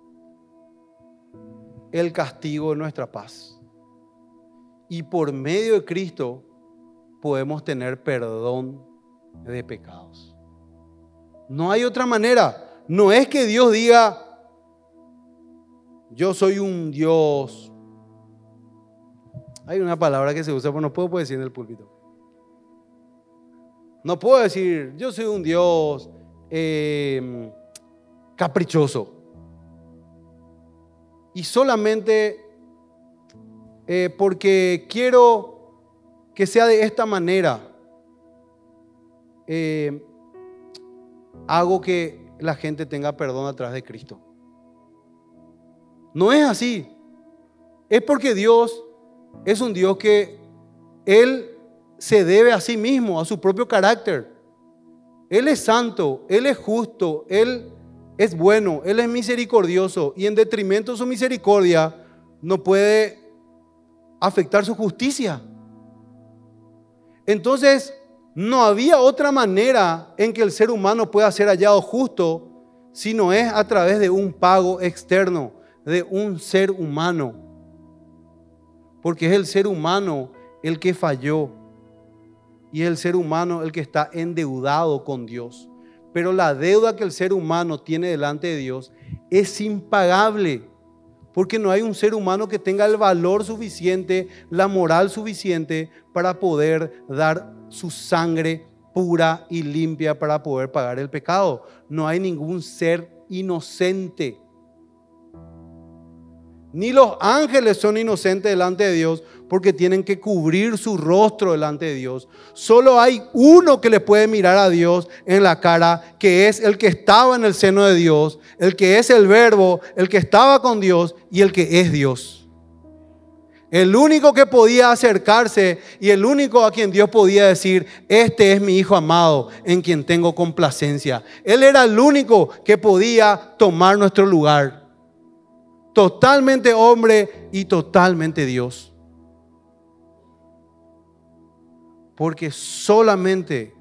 el castigo de nuestra paz. Y por medio de Cristo podemos tener perdón de pecados. No hay otra manera. No es que Dios diga: yo soy un Dios. Hay una palabra que se usa, pero no puedo decir en el púlpito. No puedo decir: yo soy un Dios eh, caprichoso. Y solamente eh, porque quiero que sea de esta manera, eh, hago que la gente tenga perdón a través de Cristo. No es así. Es porque Dios es un Dios que Él se debe a sí mismo, a su propio carácter. Él es santo, Él es justo, Él es bueno, Él es misericordioso, y en detrimento de su misericordia no puede afectar su justicia. Entonces, no había otra manera en que el ser humano pueda ser hallado justo si no es a través de un pago externo, de un ser humano. Porque es el ser humano el que falló y es el ser humano el que está endeudado con Dios. Pero la deuda que el ser humano tiene delante de Dios es impagable, porque no hay un ser humano que tenga el valor suficiente, la moral suficiente para poder dar su sangre pura y limpia para poder pagar el pecado. No hay ningún ser inocente. Ni los ángeles son inocentes delante de Dios, porque tienen que cubrir su rostro delante de Dios. Solo hay uno que le puede mirar a Dios en la cara, que es el que estaba en el seno de Dios, el que es el Verbo, el que estaba con Dios y el que es Dios. El único que podía acercarse y el único a quien Dios podía decir: este es mi Hijo amado, en quien tengo complacencia. Él era el único que podía tomar nuestro lugar. Totalmente hombre y totalmente Dios. Porque solamente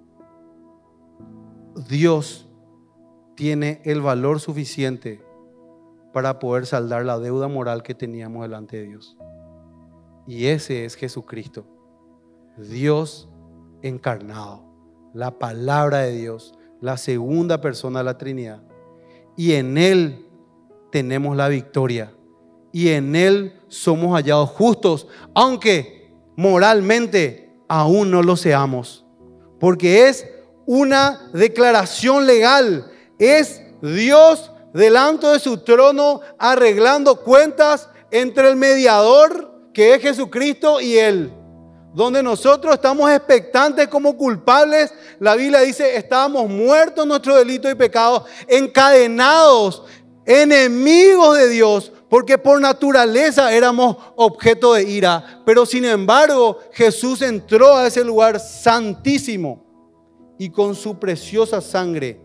Dios tiene el valor suficiente para poder saldar la deuda moral que teníamos delante de Dios. Y ese es Jesucristo, Dios encarnado, la palabra de Dios, la segunda persona de la Trinidad. Y en Él tenemos la victoria. Y en Él somos hallados justos, aunque moralmente aún no lo seamos. Porque es una declaración legal. Es Dios delante de su trono arreglando cuentas entre el mediador, que es Jesucristo, y Él. Donde nosotros estamos expectantes como culpables. La Biblia dice: estábamos muertos en nuestro delito y pecado, encadenados, enemigos de Dios, porque por naturaleza éramos objeto de ira. Pero sin embargo, Jesús entró a ese lugar santísimo y con su preciosa sangre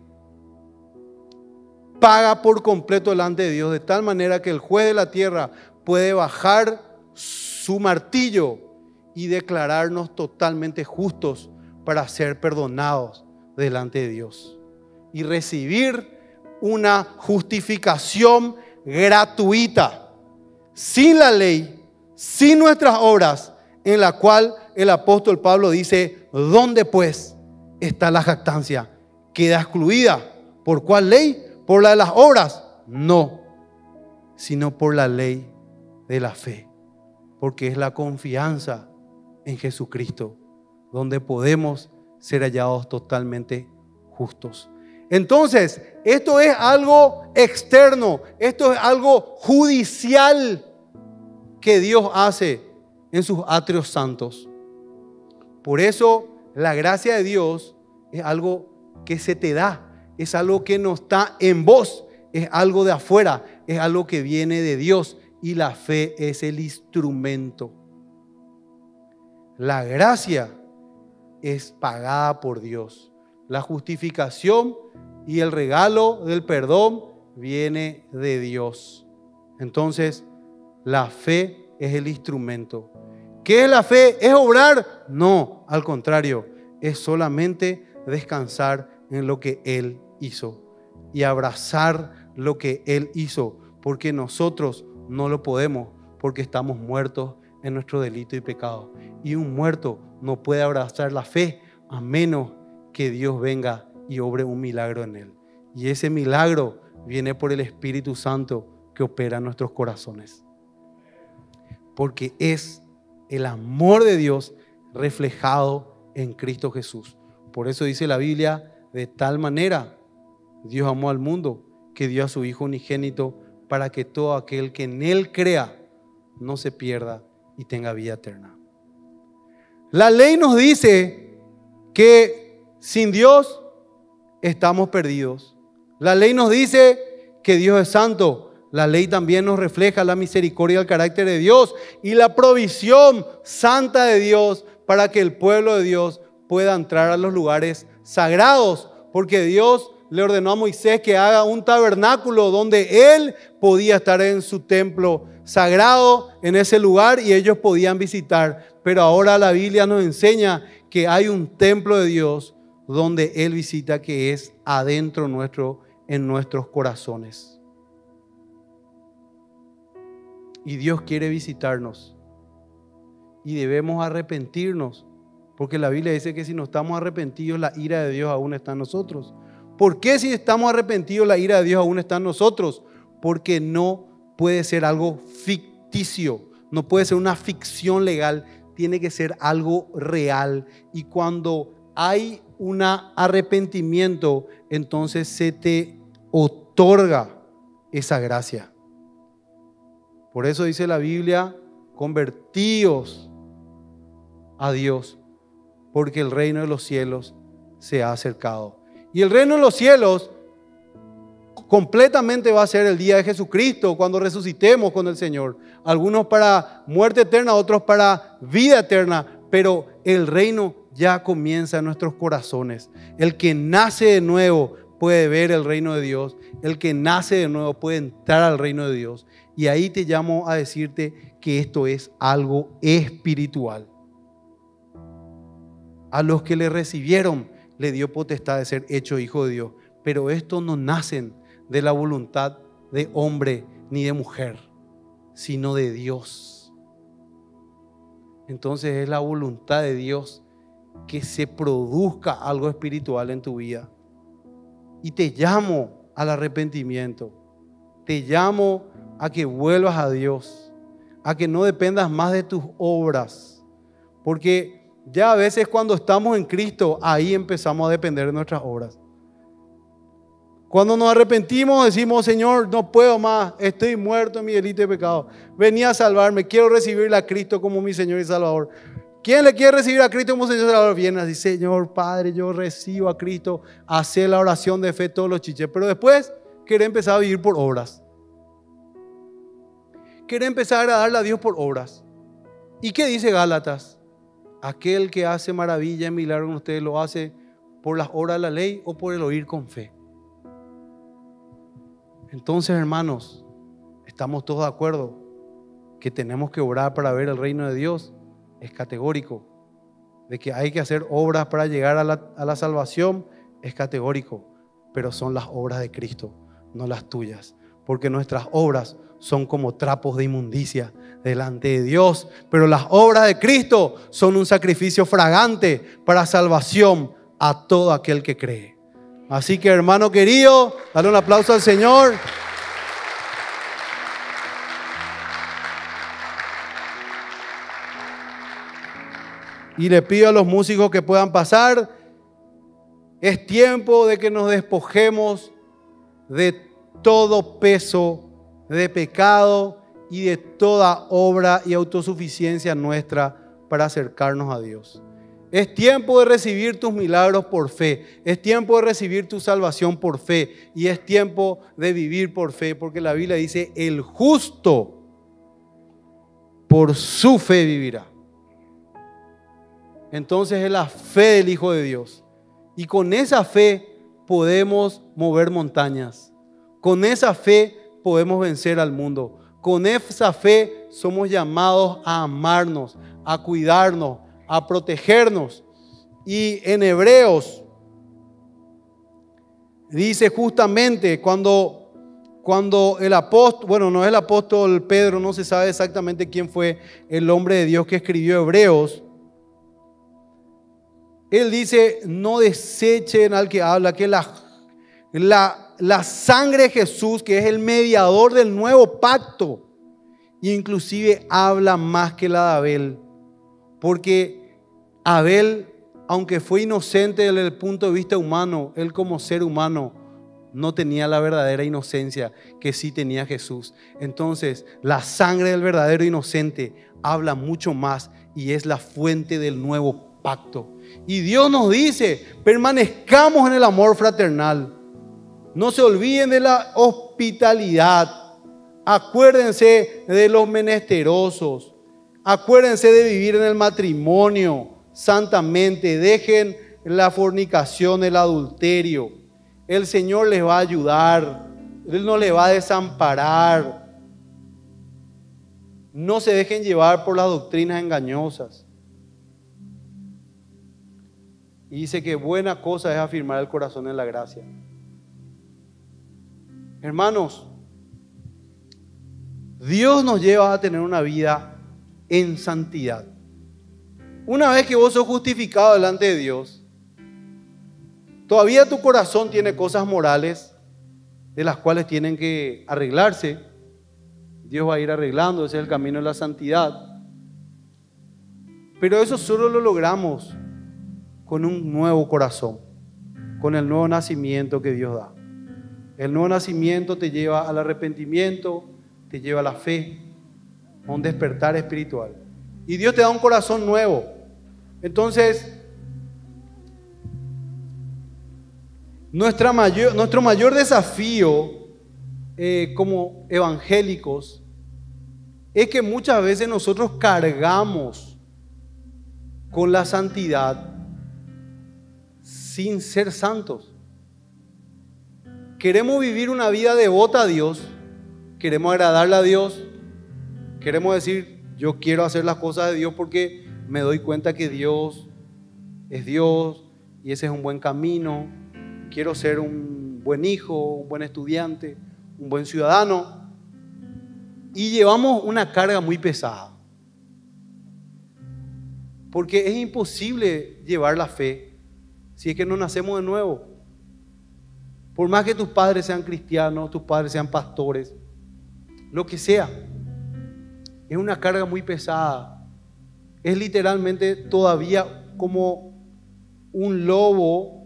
paga por completo delante de Dios, de tal manera que el juez de la tierra puede bajar su martillo y declararnos totalmente justos para ser perdonados delante de Dios y recibir una justificación gratuita, sin la ley, sin nuestras obras, en la cual el apóstol Pablo dice: ¿dónde pues está la jactancia? Queda excluida. ¿Por cuál ley? ¿Por la de las obras? No, sino por la ley de la fe, porque es la confianza en Jesucristo donde podemos ser hallados totalmente justos. Entonces, esto es algo externo, esto es algo judicial que Dios hace en sus atrios santos. Por eso, la gracia de Dios es algo que se te da, es algo que no está en vos, es algo de afuera, es algo que viene de Dios, y la fe es el instrumento. La gracia es pagada por Dios. La justificación y el regalo del perdón viene de Dios. Entonces, la fe es el instrumento. ¿Qué es la fe? ¿Es obrar? No, al contrario, es solamente descansar en lo que Él hizo y abrazar lo que Él hizo, porque nosotros no lo podemos, porque estamos muertos en nuestro delito y pecado. Y un muerto no puede abrazar la fe a menos que Dios venga y obre un milagro en él. Y ese milagro viene por el Espíritu Santo que opera en nuestros corazones. Porque es el amor de Dios reflejado en Cristo Jesús. Por eso dice la Biblia: de tal manera Dios amó al mundo que dio a su Hijo unigénito, para que todo aquel que en Él crea no se pierda y tenga vida eterna. La ley nos dice que sin Dios estamos perdidos. La ley nos dice que Dios es santo. la ley también nos refleja la misericordia y el carácter de Dios y la provisión santa de Dios para que el pueblo de Dios pueda entrar a los lugares sagrados, porque Dios le ordenó a Moisés que haga un tabernáculo donde él podía estar en su templo sagrado, en ese lugar, y ellos podían visitar. Pero ahora la Biblia nos enseña que hay un templo de Dios donde Él visita, que es adentro nuestro, en nuestros corazones. Y Dios quiere visitarnos. Y debemos arrepentirnos, porque la Biblia dice que si no estamos arrepentidos, la ira de Dios aún está en nosotros. ¿Por qué si estamos arrepentidos, la ira de Dios aún está en nosotros? Porque no puede ser algo ficticio, no puede ser una ficción legal, tiene que ser algo real. Y cuando hay un arrepentimiento, entonces se te otorga esa gracia. Por eso dice la Biblia, convertíos a Dios, porque el reino de los cielos se ha acercado. Y el reino de los cielos completamente va a ser el día de Jesucristo, cuando resucitemos con el Señor. Algunos para muerte eterna, otros para vida eterna, pero el reino ya comienza en nuestros corazones. El que nace de nuevo puede ver el reino de Dios. El que nace de nuevo puede entrar al reino de Dios. Y ahí te llamo a decirte que esto es algo espiritual. A los que le recibieron, le dio potestad de ser hecho hijo de Dios. Pero estos no nacen de la voluntad de hombre ni de mujer, sino de Dios. Entonces es la voluntad de Dios que se produzca algo espiritual en tu vida. Y te llamo al arrepentimiento. Te llamo a que vuelvas a Dios, a que no dependas más de tus obras, porque ya a veces cuando estamos en Cristo, ahí empezamos a depender de nuestras obras. Cuando nos arrepentimos decimos: Señor, no puedo más, estoy muerto en mi delito y pecado. Vení a salvarme, quiero recibirle a Cristo como mi Señor y Salvador. ¿Quién le quiere recibir a Cristo como Señor y Salvador? Viene así: Señor Padre, yo recibo a Cristo, hacer la oración de fe todos los chiches. Pero después quiere empezar a vivir por obras. Quiere empezar a agradarle a Dios por obras. ¿Y qué dice Gálatas? Aquel que hace maravilla y milagro en ustedes, ¿lo hace por las obras de la ley o por el oír con fe? Entonces, hermanos, estamos todos de acuerdo que tenemos que orar para ver el reino de Dios. Es categórico. De que hay que hacer obras para llegar a la, a la salvación, es categórico. Pero son las obras de Cristo, no las tuyas. Porque nuestras obras son como trapos de inmundicia delante de Dios. Pero las obras de Cristo son un sacrificio fragante para salvación a todo aquel que cree. Así que, hermano querido, dale un aplauso al Señor. Y le pido a los músicos que puedan pasar. Es tiempo de que nos despojemos de todo peso de pecado y de toda obra y autosuficiencia nuestra para acercarnos a Dios. Es tiempo de recibir tus milagros por fe. Es tiempo de recibir tu salvación por fe. Y es tiempo de vivir por fe, porque la Biblia dice: el justo por su fe vivirá. Entonces es la fe del Hijo de Dios. Y con esa fe podemos mover montañas. Con esa fe podemos vencer al mundo. Con esa fe somos llamados a amarnos, a cuidarnos, a protegernos. Y en Hebreos dice justamente cuando, cuando el apóstol, bueno, no es el apóstol Pedro, no se sabe exactamente quién fue el hombre de Dios que escribió Hebreos. Él dice: no desechen al que habla, que la, la, la sangre de Jesús, que es el mediador del nuevo pacto, inclusive habla más que la de Abel, porque Abel, aunque fue inocente desde el punto de vista humano, él como ser humano no tenía la verdadera inocencia que sí tenía Jesús. Entonces, la sangre del verdadero inocente habla mucho más y es la fuente del nuevo pacto. Y Dios nos dice: permanezcamos en el amor fraternal. No se olviden de la hospitalidad. Acuérdense de los menesterosos. Acuérdense de vivir en el matrimonio santamente. Dejen la fornicación, el adulterio. El Señor les va a ayudar. Él no les va a desamparar. No se dejen llevar por las doctrinas engañosas. Y dice que buena cosa es afirmar el corazón en la gracia. Hermanos, Dios nos lleva a tener una vida en santidad. Una vez que vos sos justificado delante de Dios, todavía tu corazón tiene cosas morales de las cuales tienen que arreglarse. Dios va a ir arreglando, ese es el camino de la santidad. Pero eso solo lo logramos con un nuevo corazón, con el nuevo nacimiento que Dios da. El nuevo nacimiento te lleva al arrepentimiento, te lleva a la fe, a un despertar espiritual. Y Dios te da un corazón nuevo. Entonces, nuestra mayor, nuestro mayor desafío eh, como evangélicos es que muchas veces nosotros cargamos con la santidad sin ser santos. Queremos vivir una vida devota a Dios, queremos agradarle a Dios, queremos decir, yo quiero hacer las cosas de Dios porque me doy cuenta que Dios es Dios y ese es un buen camino. Quiero ser un buen hijo, un buen estudiante, un buen ciudadano. Y llevamos una carga muy pesada. Porque es imposible llevar la fe si es que no nacemos de nuevo. Por más que tus padres sean cristianos, tus padres sean pastores, lo que sea, es una carga muy pesada. Es literalmente todavía como un lobo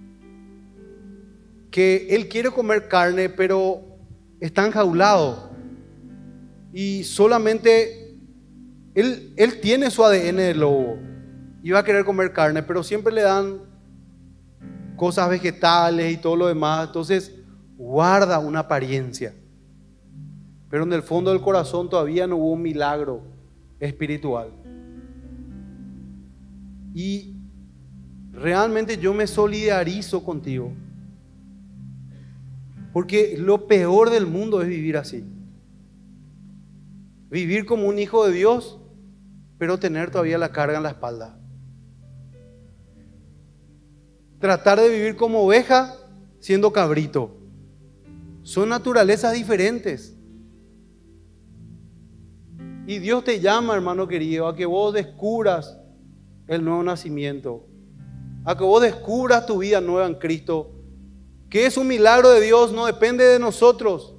que él quiere comer carne, pero está enjaulado. Y solamente él, él tiene su A D N de lobo y va a querer comer carne, pero siempre le dan cosas vegetales y todo lo demás. Entonces guarda una apariencia, pero en el fondo del corazón todavía no hubo un milagro espiritual. Y realmente yo me solidarizo contigo, porque lo peor del mundo es vivir así. Vivir como un hijo de Dios, pero tener todavía la carga en la espalda. Tratar de vivir como oveja siendo cabrito. Son naturalezas diferentes. Y Dios te llama, hermano querido, a que vos descubras el nuevo nacimiento, a que vos descubras tu vida nueva en Cristo, que es un milagro de Dios, no depende de nosotros.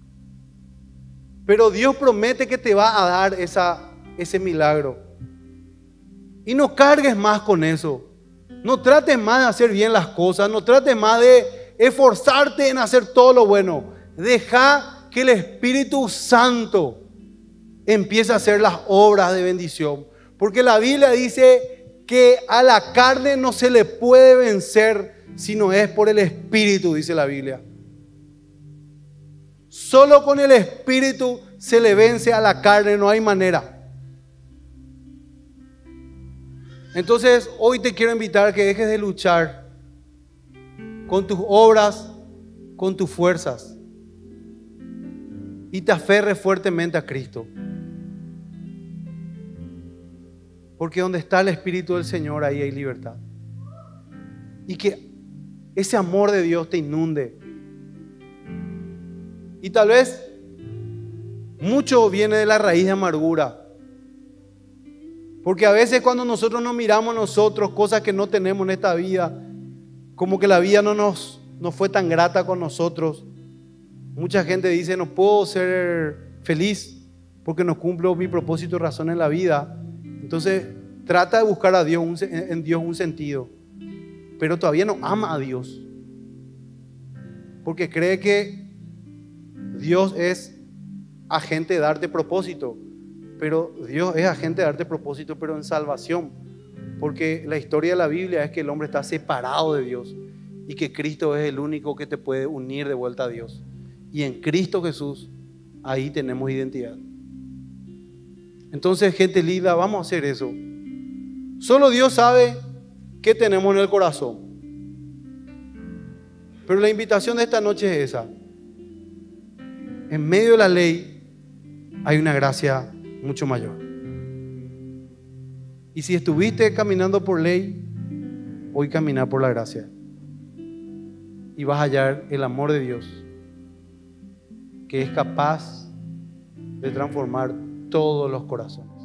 Pero Dios promete que te va a dar esa, ese milagro. Y no cargues más con eso. No trates más de hacer bien las cosas. No trates más de esforzarte en hacer todo lo bueno. Deja que el Espíritu Santo empiece a hacer las obras de bendición. Porque la Biblia dice que a la carne no se le puede vencer si no es por el Espíritu, dice la Biblia. Solo con el Espíritu se le vence a la carne, no hay manera. Entonces, hoy te quiero invitar a que dejes de luchar con tus obras, con tus fuerzas, y te aferres fuertemente a Cristo. Porque donde está el Espíritu del Señor, ahí hay libertad. Y que ese amor de Dios te inunde. Y tal vez mucho viene de la raíz de amargura. Porque a veces cuando nosotros nos miramos nosotros cosas que no tenemos en esta vida, como que la vida no nos no fue tan grata con nosotros. Mucha gente dice, no puedo ser feliz porque no cumplo mi propósito y razón en la vida. Entonces trata de buscar a Dios, en Dios un sentido, pero todavía no ama a Dios, porque cree que Dios es agente de darte propósito. Pero Dios es agente de darte propósito, pero en salvación. Porque la historia de la Biblia es que el hombre está separado de Dios y que Cristo es el único que te puede unir de vuelta a Dios. Y en Cristo Jesús ahí tenemos identidad. Entonces, gente linda, vamos a hacer eso. Solo Dios sabe qué tenemos en el corazón. Pero la invitación de esta noche es esa. En medio de la ley hay una gracia mucho mayor. Y si estuviste caminando por ley, hoy camina por la gracia. Y vas a hallar el amor de Dios, que es capaz de transformar todos los corazones.